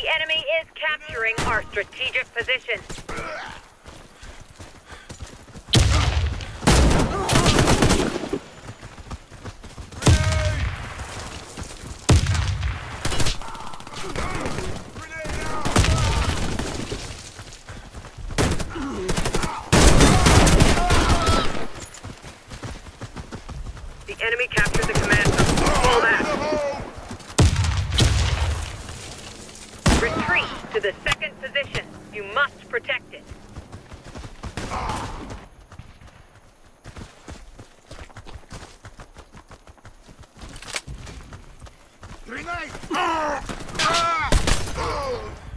enemy is capturing our strategic position. The enemy captured the command post. Fall back. Retreat to the second position. You must protect it. Grenade!